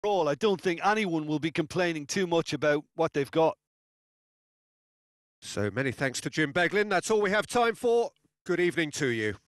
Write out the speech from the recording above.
Overall, I don't think anyone will be complaining too much about what they've got. So many thanks to Jim Beglin. That's all we have time for. Good evening to you.